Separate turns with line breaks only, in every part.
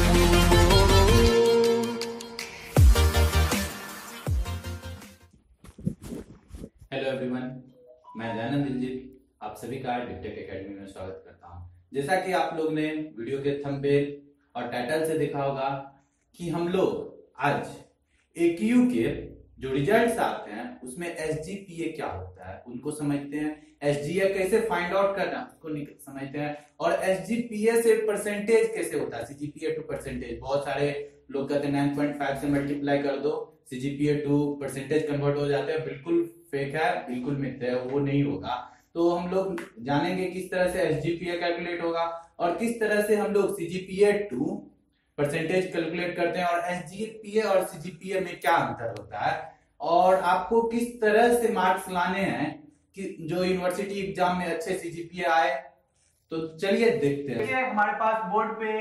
Hello everyone, मैं दयानंद दिलजीत आप सभी का डिपटेक एकेडमी में स्वागत करता हूं। जैसा कि आप लोग ने वीडियो के थंबनेल और टाइटल से देखा होगा कि हम लोग आज AQU के जो रिजल्ट्स आते हैं उसमें SGPA क्या होता है उनको समझते हैं। SGA कैसे फाइंड आउट करना उसको समझते हैं और SGPA से परसेंटेज कैसे होता है, CGPA टू परसेंटेज। बहुत सारे लोग कहते हैं 9.5 से मल्टीप्लाई कर दो CGPA टू परसेंटेज कन्वर्ट हो जाते हैं। बिल्कुल फेक है, बिल्कुल मिथ है, वो नहीं होगा। तो हम लोग जानेंगे किस तरह से SGPA कैलकुलेट होगा और किस तरह से हम लोग CGPA टू परसेंटेज कैलकुलेट करते हैं और SGPA और CGPA में क्या अंतर होता है और आपको किस तरह से मार्क्स लाने हैं कि जो यूनिवर्सिटी एग्जाम में अच्छे CGPA आए। तो चलिए देखते हैं। हमारे पास बोर्ड पे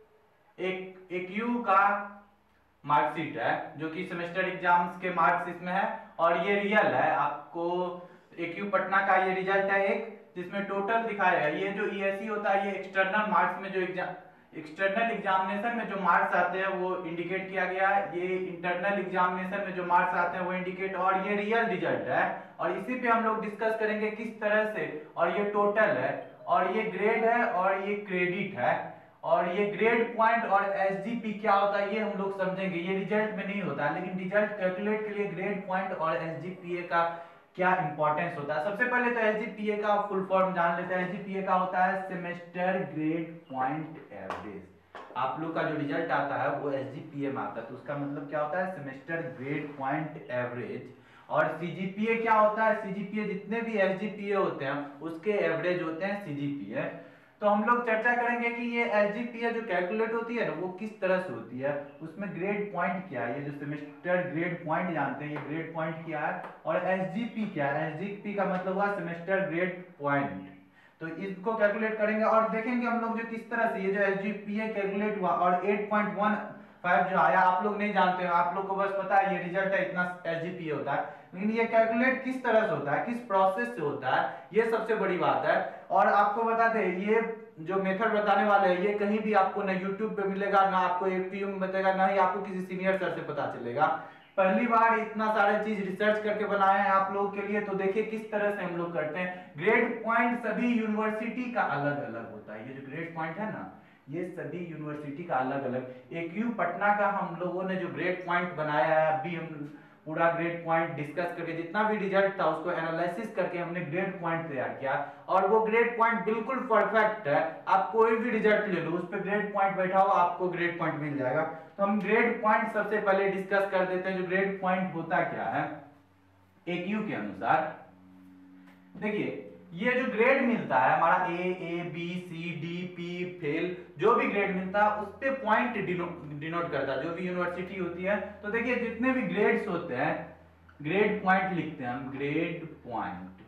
एक AQU का मार्कशीट है जो कि सेमेस्टर एग्जाम्स के मार्क्स इसमें है और ये रियल है। आपको AQU पटना का ये रिजल्ट है एक, जिसमें टोटल दिखाएगा। ये जो ESE होता है ये एक्सटर्नल मार्क्स में जो एक्सटर्नल एग्जामिनेशन में जो मार्क्स आते हैं वो इंडिकेट किया गया है। ये इंटरनल एग्जामिनेशन में जो मार्क्स आते हैं वो इंडिकेट, और ये रियल रिजल्ट है और इसी पे हम लोग डिस्कस करेंगे किस तरह से। और ये टोटल है और ये ग्रेड है और ये क्रेडिट है और ये ग्रेड पॉइंट और SGP क्या होता है ये हम लोग समझेंगे। ये रिजल्ट में नहीं होता है, लेकिन रिजल्ट कैलकुलेट के लिए ग्रेड पॉइंट और SGPA का क्या इंपॉर्टेंस होता है। सबसे पहले तो SGPA का फुल फॉर्म जान लेते हैं। SGPA का होता है सेमेस्टर ग्रेड पॉइंट एवरेज। आप लोग का जो रिजल्ट आता है वो SGPA में आता है, तो उसका मतलब क्या होता है, सेमेस्टर ग्रेड पॉइंट एवरेज। और CGPA क्या होता है, CGPA जितने भी SGPA होते हैं उसके एवरेज होते हैं CGPA। तो हम लोग चर्चा करेंगे कि ये SGPA जो कैलकुलेट होती है ना वो किस तरह से होती है, उसमें ग्रेड पॉइंट क्या है। ये जो सेमेस्टर ग्रेड पॉइंट जानते हैं, ये ग्रेड पॉइंट क्या है और SGP क्या है। SGP का मतलब हुआ सेमेस्टर ग्रेड पॉइंट। तो इसको कैलकुलेट करेंगे और देखेंगे हम लोग जो किस तरह से ये जो SGPA कैलकुलेट हुआ और 8.15 जो आया। आप लोग नहीं जानते हो, आप लोग को बस पता है ये रिजल्ट है, इतना SGPA होता है, लेकिन ये कैलकुलेट किस तरह से होता है, किस प्रोसेस से होता है, ये सबसे बड़ी बात है। और आपको बता दें ये जो मेथड बताने वाले हैं ये कहीं भी आपको ना YouTube पे मिलेगा, ना आपको AQU में बताएगा, ना ही आपको किसी सीनियर सर से पता चलेगा। पहली बार इतना सारे चीज रिसर्च करके बनाए हैं आप लोगों के लिए। तो देखिए किस तरह से हम लोग करते हैं। ग्रेड पॉइंट सभी यूनिवर्सिटी का अलग अलग होता है। ये जो ग्रेड पॉइंट है ना ये सभी यूनिवर्सिटी का अलग अलग। AQU पटना का हम लोगों ने जो ग्रेड पॉइंट बनाया है, अभी हम पूरा ग्रेड पॉइंट डिस्कस करके जितना भी रिजल्ट था उसको एनालिसिस करके हमने ग्रेड पॉइंट तैयार किया और वो ग्रेड पॉइंट बिल्कुल परफेक्ट है। आप कोई भी रिजल्ट ले लो उस पर ग्रेड पॉइंट बैठा हो आपको ग्रेड पॉइंट मिल जाएगा। तो हम ग्रेड पॉइंट सबसे पहले डिस्कस कर देते हैं। जो ग्रेड पॉइंट होता क्या है AQU के अनुसार, देखिए ये जो ग्रेड मिलता है हमारा A, B, C, D, P fail, जो भी ग्रेड मिलता है उस पे पॉइंट डिनोट करता है जो भी यूनिवर्सिटी होती है। तो देखिए जितने भी ग्रेड्स होते हैं ग्रेड पॉइंट लिखते हैं हम, ग्रेड पॉइंट।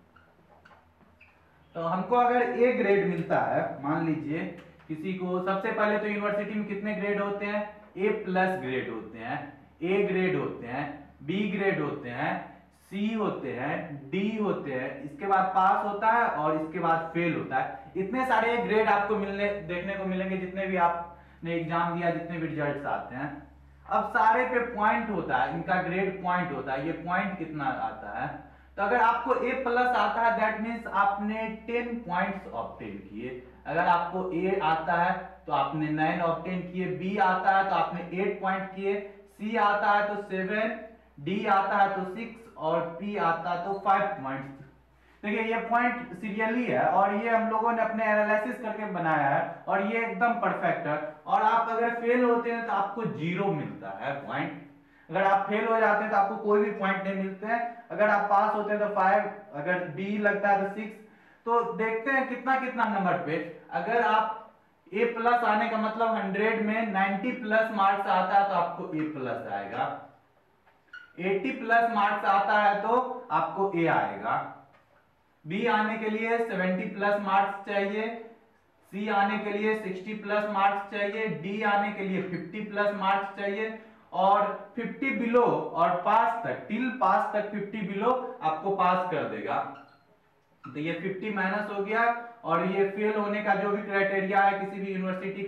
तो हमको अगर A ग्रेड मिलता है, मान लीजिए किसी को, सबसे पहले तो यूनिवर्सिटी में कितने ग्रेड होते हैं, A+ ग्रेड होते हैं, A ग्रेड होते हैं, B ग्रेड होते हैं, C होते हैं, D होते हैं, इसके बाद पास होता है और इसके बाद फेल होता है। इतने सारे ग्रेड आपको देखने को मिलेंगे जितने भी आपने एग्जाम दिया, जितने भी रिजल्ट्स आते हैं। अब सारे पे पॉइंट होता है, इनका ग्रेड पॉइंट होता है। ये पॉइंट कितना आता है, तो अगर आपको A+ आता है दैट मीन्स आपने 10 पॉइंट्स ऑब्टेन किए। अगर आपको A आता है तो आपने 9 ऑब्टेन किए, B आता है तो आपने 8 पॉइंट किए, C आता है तो 7, D आता है तो 6 और P आता है तो 5 पॉइंट्स। देखिए ये पॉइंट सीरियली है और ये हम लोगों ने अपने एनालिसिस करके बनाया है और ये एकदम परफेक्ट है। और आप अगर फेल होते हैं तो आपको 0 मिलता है पॉइंट। अगर आप फेल हो जाते हैं तो आपको कोई भी पॉइंट नहीं मिलते हैं। अगर आप पास होते हैं तो 5, अगर B लगता है तो 6। तो देखते हैं कितना कितना नंबर पे। अगर आप A+ आने का मतलब 100 में 90+ मार्क्स आता है तो आपको A+ आएगा। 80+ मार्क्स आता है तो आपको A आएगा। B आने के लिए 70+ मार्क्स चाहिए, C आने के लिए 60+ मार्क्स चाहिए, D आने के लिए 50+ मार्क्स चाहिए और 50 बिलो और पास तक, टिल पास तक 50 बिलो आपको पास कर देगा। तो ये 50 माइनस हो गया और ये फेल होने का जो भी क्राइटेरिया है किसी भी यूनिवर्सिटी का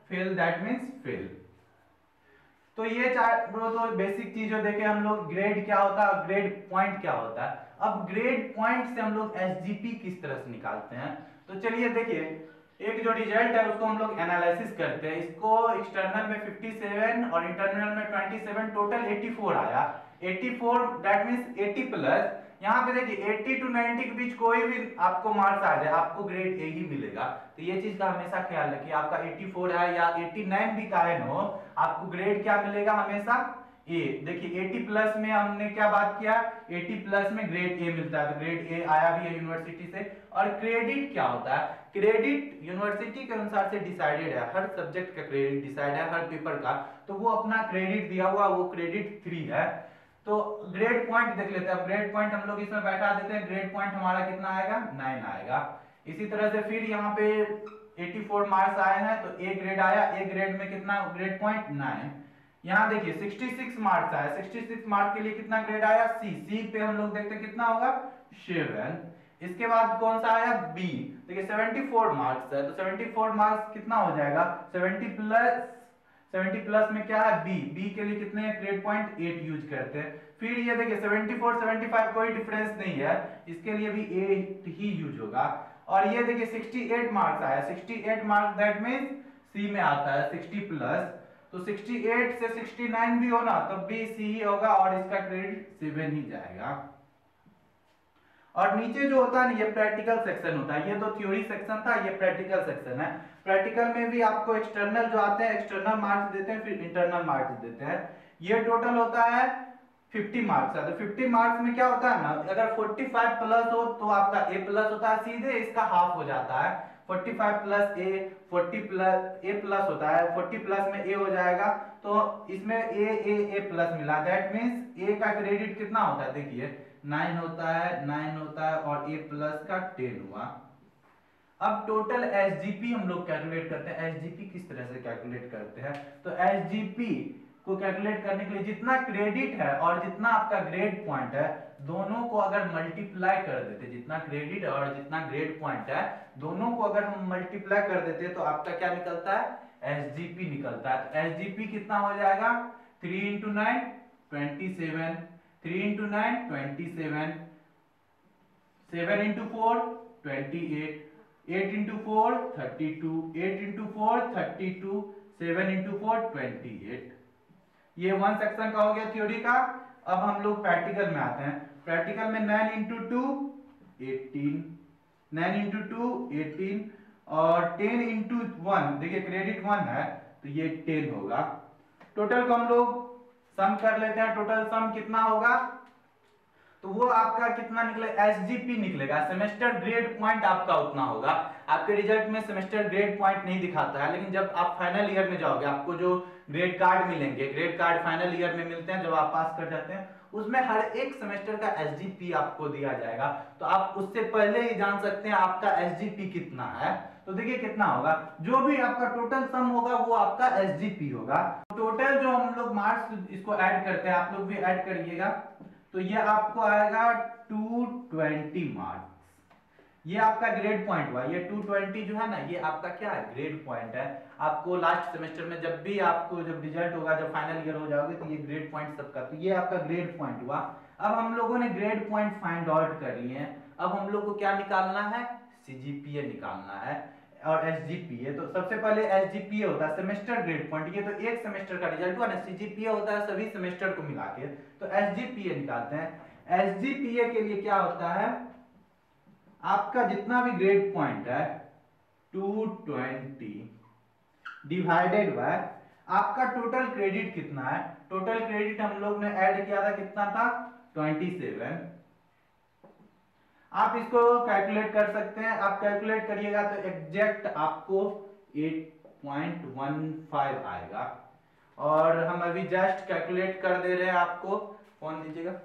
फेल दैट मीन्स फेल। तो ये चार तो बेसिक चीजों देखे हम लोग, ग्रेड क्या होता है, ग्रेड पॉइंट क्या होता है। अब ग्रेड पॉइंट से हम लोग एसजीपी किस तरह से निकालते हैं, तो चलिए देखिए, एक जो रिजल्ट है उसको हम लोग एनालिसिस करते हैं। इसको एक्सटर्नल में 57 और इंटरनल में 27, टोटल 84 आया। 84 दैट मींस 80 प्लस, यहाँ पे देखिए 80 to 90 के बीच कोई भी आपको मार्क्स आ जाए आपको ग्रेड ए ही मिलेगा। तो ये चीज का हमेशा ख्याल रखिए, आपका 84 है या 89 भी कायन हो, आपको ग्रेड क्या मिलेगा, हमेशा ए। देखिए 80 प्लस में हमने क्या बात किया, 80 प्लस में ग्रेड ए मिलता है, तो ग्रेड ए आया भी है यूनिवर्सिटी से। और क्रेडिट क्या होता है, क्रेडिट यूनिवर्सिटी के अनुसार से डिसाइडेड है, हर सब्जेक्ट का क्रेडिट डिसाइड है, हर पेपर का, तो वो अपना क्रेडिट दिया हुआ, वो क्रेडिट 3 है। तो ग्रेड पॉइंट देख लेते हैं। अब ग्रेड पॉइंट हम लोग इसमें बैठा देते हैं, ग्रेड पॉइंट हमारा कितना आएगा, 9 आएगा। इसी तरह से फिर यहाँ पे 84 मार्क्स आए हैं तो ए ग्रेड आया, ए ग्रेड में कितना ग्रेड पॉइंट 9। यहाँ देखिए 66 मार्क्स आया, 66 मार्क्स के लिए कितना ग्रेड आया, सी। सी पे हम लोग देखते हैं कितना होगा, 7। इसके बाद कौन सा आया, बी। देखिए 74 मार्क्स है, तो 74 मार्क्स कितना हो जाएगा, 70 प्लस में क्या है, बी। बी के लिए कितने ग्रेड पॉइंट 8 यूज करते हैं। फिर ये देखिए 74 75 कोई डिफरेंस नहीं है, इसके लिए भी 8 ही यूज होगा। और ये देखिए 68 मार्क्स आया, 68 मार्क्स दैट मींस सी में आता है 60 प्लस, तो 68 से 69 भी हो ना तब भी सी ही होगा और इसका क्रेडिट 7 ही जाएगा। और नीचे जो होता है ना, ये प्रैक्टिकल सेक्शन होता है। ये तो थ्योरी सेक्शन था, ये प्रैक्टिकल सेक्शन है। प्रैक्टिकल में भी आपको एक्सटर्नल जो आते हैं, एक्सटर्नल मार्क्स देते हैं, फिर इंटरनल मार्क्स देते हैं। ये टोटल होता है 50 मार्क्स है। तो 50 मार्क्स में क्या होता है ना, अगर 45 प्लस हो तो आपका ए प्लस होता है, सीधे इसका हाफ हो जाता है। 45 plus A, 40 plus A plus होता है, 40 प्लस में ए हो जाएगा, तो इसमें ए प्लस मिला, दैट मींस ए का क्रेडिट कितना होता है, देखिए 9 होता है, 9 होता है और ए प्लस का 10 हुआ। अब टोटल एसजीपी हम लोग कैलकुलेट करते हैं। एसजीपी किस तरह से कैलकुलेट करते हैं, तो एसजीपी को कैलकुलेट करने के लिए जितना क्रेडिट है और जितना आपका ग्रेड पॉइंट है, दोनों को अगर मल्टीप्लाई कर देते, जितना क्रेडिट और जितना ग्रेड पॉइंट है, दोनों को अगर हम मल्टीप्लाई कर देते तो आपका क्या निकलता है, एसजीपी निकलता है। तो एसजीपी कितना हो जाएगा, 3 into 9 27, 3 into 9 27, 7 into 4 28, 8 into 4 32, 8 into 4 32, 7 into 4 28। ये वन सेक्शन का हो गया थ्योरी का। अब हम लोग प्रैक्टिकल में आते हैं। प्रैक्टिकल में 9 into 2 18, 9 into 2 18 और 10 into 1, देखिए क्रेडिट 1 है तो ये 10 होगा। टोटल को हम लोग सम कर लेते हैं। टोटल सम कितना होगा, तो वो आपका कितना निकलेगा, एसजीपी निकलेगा। सेमेस्टर ग्रेड पॉइंट आपका उतना होगा। आपके रिजल्ट में सेमेस्टर ग्रेड पॉइंट नहीं दिखाता है, लेकिन जब आप फाइनल ईयर में जाओगे आपको जो ग्रेड कार्ड मिलेंगे, ग्रेड कार्ड फाइनल ईयर में मिलते हैं जब आप पास कर जाते हैं, उसमें हर एक सेमेस्टर का एसजीपी आपको दिया जाएगा। तो आप उससे पहले ही जान सकते हैं आपका एसजीपी कितना है। तो देखिए कितना होगा, जो भी आपका टोटल सम होगा वो आपका एसजीपी होगा। टोटल जो हम लोग मार्क्स इसको ऐड करते हैं, आप लोग भी ऐड करिएगा, तो ये आपको आएगा 220 मार्क्स। ये आपका ग्रेड पॉइंट हुआ। ये 220 जो है ना, ये आपका क्या है, ग्रेड पॉइंट है। आपको लास्ट सेमेस्टर में जब भी आपको जब रिजल्ट होगा, जब फाइनल ईयर हो जाओगे, तो ये ग्रेड पॉइंट सबका, तो ये आपका ग्रेड पॉइंट हुआ। अब हम लोगों ने ग्रेड पॉइंट फाइंड आउट कर लिए हैं। अब हम लोग को क्या निकालना है, सीजीपीए निकालना है और एसजीपीए। तो सबसे पहले एसजीपीए होता है सेमेस्टर ग्रेड पॉइंट, ये तो एक सेमेस्टर का रिजल्ट हुआ ना। सीजीपीए होता है सभी सेमेस्टर को मिला के, तो एसजीपीए निकालते हैं। एसजीपीए के लिए क्या होता है, आपका जितना भी ग्रेड पॉइंट है 220 डिवाइडेड बाय आपका टोटल क्रेडिट कितना है। टोटल क्रेडिट हम लोग ने ऐड किया था, कितना था, 27। आप इसको कैलकुलेट कर सकते हैं। आप कैलकुलेट करिएगा तो एग्जैक्ट आपको 8.15 आएगा। और हम अभी जस्ट कैलकुलेट कर दे रहे हैं आपको, फोन दीजिएगा।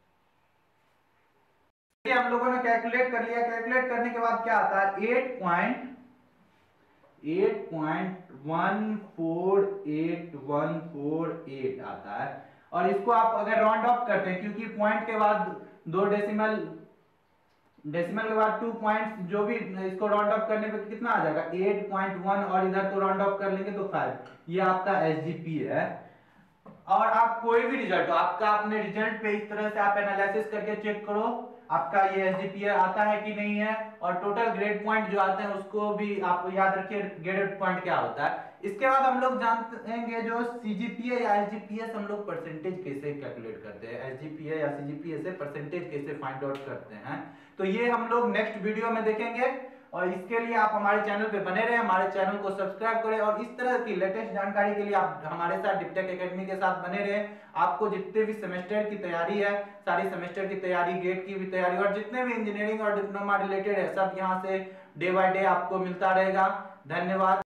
हम लोगों ने कैलकुलेट कर लिया। कैलकुलेट करने के बाद क्या आता है, 8.148148 आता है। और इसको आप अगर राउंड ऑफ करते हैं, क्योंकि पॉइंट के बाद 2 डेसिमल
डेसिमल के बाद 2 पॉइंट जो भी, इसको राउंड ऑफ करने पे कितना आ जाएगा 8.1, और इधर को राउंड ऑफ कर लेंगे तो 5। ये आपका एसजीपी है। और आप कोई भी रिजल्ट हो आपका, अपने रिजल्ट पे इस तरह से आप एनालिसिस करके चेक करो आपका ये एसजीपीए आता है कि नहीं है, और टोटल ग्रेड पॉइंट जो आते हैं उसको भी आप याद रखिए ग्रेड पॉइंट क्या होता है। इसके बाद हम लोग जानेंगे जो सीजीपीए या एसजीपीए हम लोग परसेंटेज कैसे कैलकुलेट करते हैं, एसजीपीए या सीजीपीए से परसेंटेज कैसे फाइंड आउट करते हैं, तो ये हम लोग नेक्स्ट वीडियो में देखेंगे। और इसके लिए आप हमारे चैनल पे बने रहे, हमारे चैनल को सब्सक्राइब करें, और इस तरह की लेटेस्ट जानकारी के लिए आप हमारे साथ डिप्टेक एकेडमी के साथ बने रहे। आपको जितने भी सेमेस्टर की तैयारी है, सारी सेमेस्टर की तैयारी, गेट की भी तैयारी, और जितने भी इंजीनियरिंग और डिप्लोमा रिलेटेड है सब यहाँ से डे बाय डे आपको मिलता रहेगा। धन्यवाद।